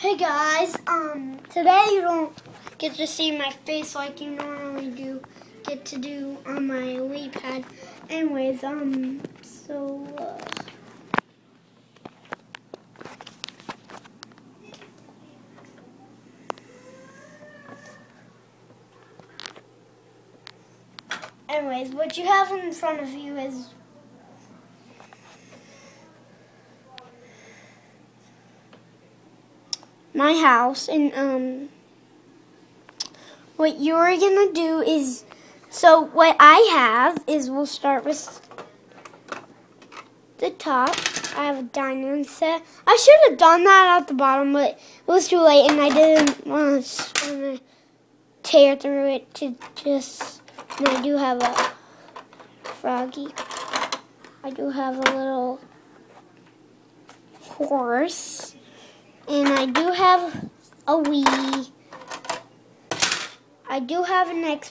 Hey guys, today you don't get to see my face like you normally get to do on my Elite Pad. Anyways, what you have in front of you is my house, and what you're gonna do is, so what I have is, we'll start with the top. I have a diamond set. I should have done that at the bottom, but it was too late, and I didn't want to tear through it to just. And I do have a froggy. I do have a little horse, and I do have a Wii. I do have an